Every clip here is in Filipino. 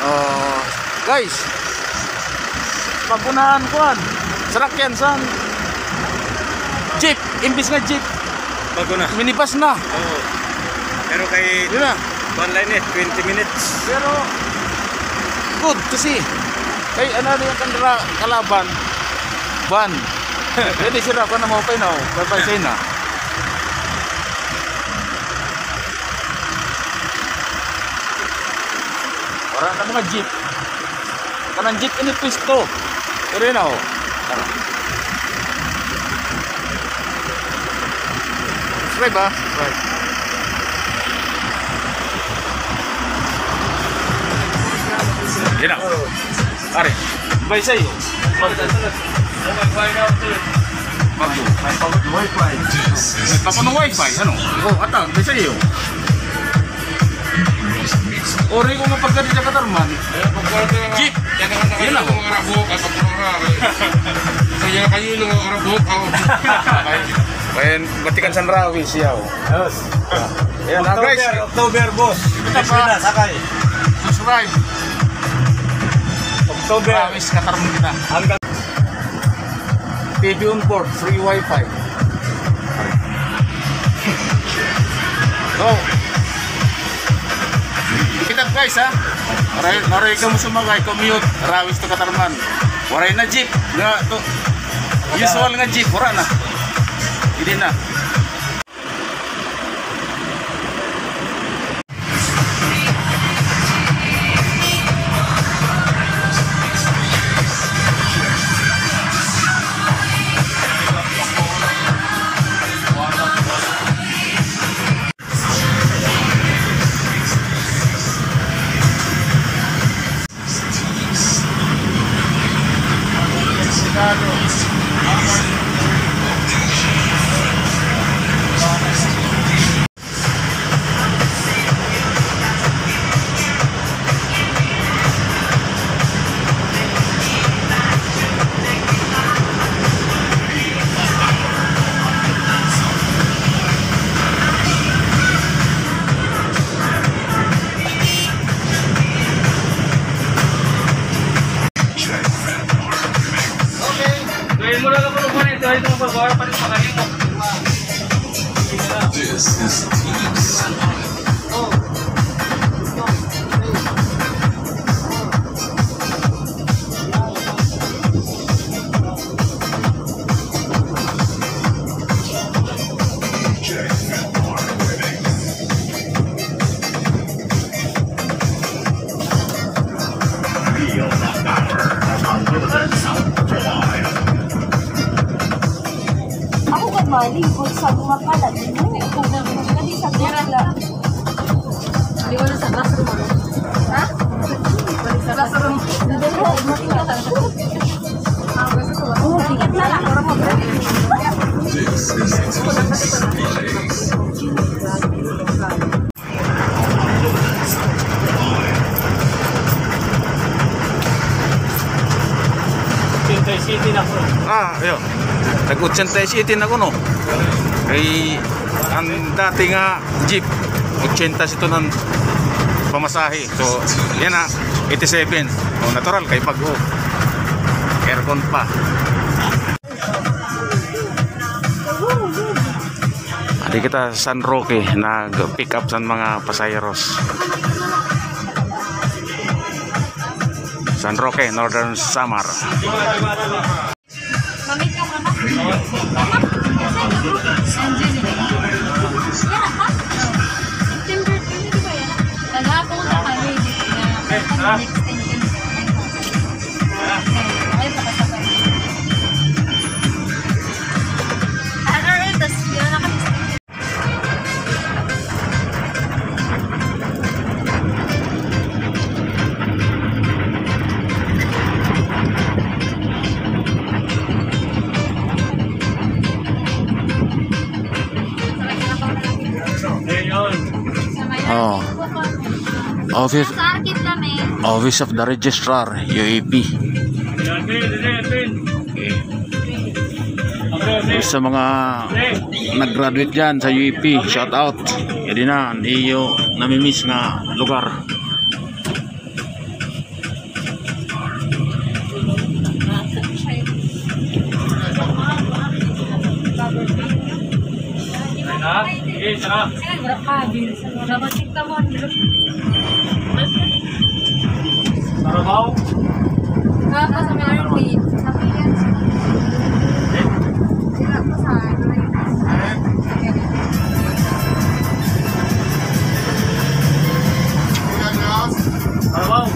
Oh, guys. Pagunahan kuan. Sarakyan san. Jeep, imbis nga jeep. Bago na. Minibus na. Oo. Pero kay Yun na. one line 20 minutes. Pero good kasi kay ano yung kalaban ban. Jadi sira ko na mo pa no. Papasay na. Para na mga jeep. Kanang jeep ini pisto. Pero na oh. Subscribe ba? Right. Yan na. Are. Bay sa'yo. Wi-Fi. Tapos ng Wi-Fi. Ano? Oh, atang. Bay sa'yo. Ori ko mapagkari sa Katarman. Jeep. Yan na. Saya kayo nung arabok ako. Main batikan Sanrawi siyaw. Yes. Yan na guys. October boss. Kita na sakay. Subscribe. October. Rawis Katarman kita. Hanggang TV on board, free Wi-Fi. So, kita guys ha. Maray ka mo sumagay, commute, Rawis to Katarman. Waray na jeep, nga to. Usual nga jeep, wala na. Hindi na. This is Team Sunlight. Ako kan malingkod sa mga kalat. Hindi sa gala. Hindi wala sa classroom mo. Ha? Sa classroom. Hindi ko makikita. Oh, tiket na lang. Orang mo. This is Team Sunlight. City na ko. Ayun. Nag-87 ako no. Kay ang dati nga jeep 80 ito ng pamasahe. So, yan na 87. Oh, natural kay pag aircon pa. Adi kita San Roque nag-pick up sa mga pasayeros. San Roque, Northern Samar. Mamit ka mama. Mama. Angelina. Yan ha? September 20 di ba yan? Nag-apunta kami na next time. Ay, pakasabay. Tas yun na kami. Oh. Office Sakit kami. Office of the Registrar, UAP. Sa mga nag-graduate dyan sa UAP, shout out. Hindi na, iyo namimiss nga lugar. Ha? Sige, sarap. Sarabaw. Apa sa Merlin? Sa Pian. Sila pa sa Sarabaw.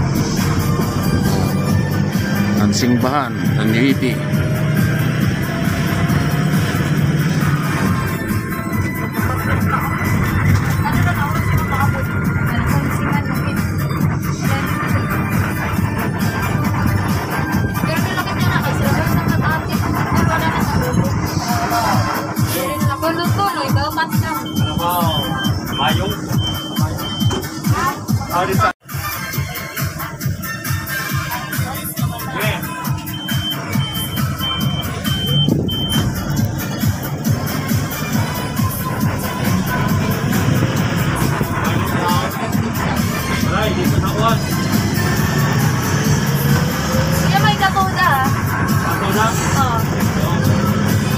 Ang simbahan ng UEP. ano na ako sa makabot. Ano sa singan namin. Pero nilakit niya na kasi sila sa matati. Ay wala na sa ulo. Tuloy-tuloy, dapat na. Sarabaw. Mayong. Alisa. Okay. Alright, dito sa kuwan. Kaya may kabuda ah. Ako na. Oo.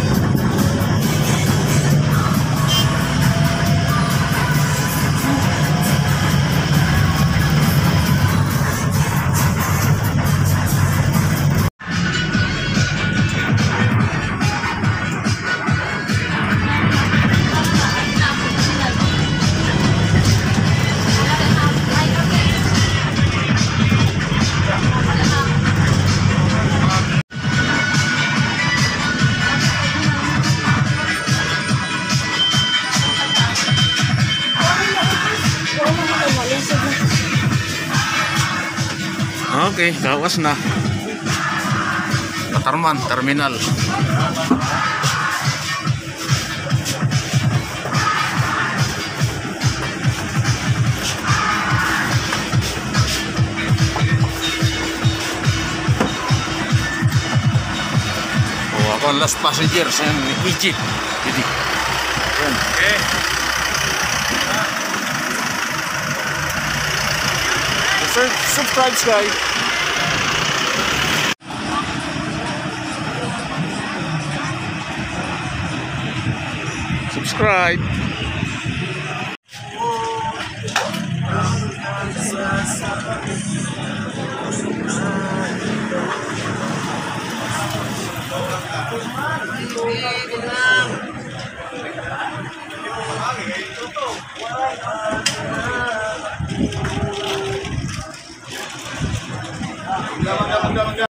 Okay, kawas na. Patarman, terminal. Oh, ako ang last passenger sa Egypt. Jadi, yan. Okay. Subscribe, Sky. Subscribe.